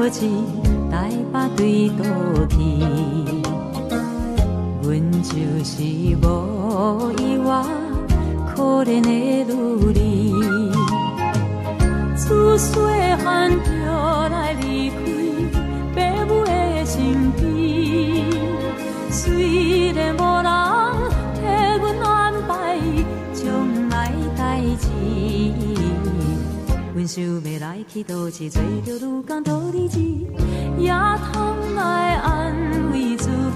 志，台北对倒去。阮就是无依我，可怜的女儿。自细汉就来离开父母的身边，虽然无人替阮安排将来代志。阮想要来去倒市，做着愈工倒日子，也通来安慰自己。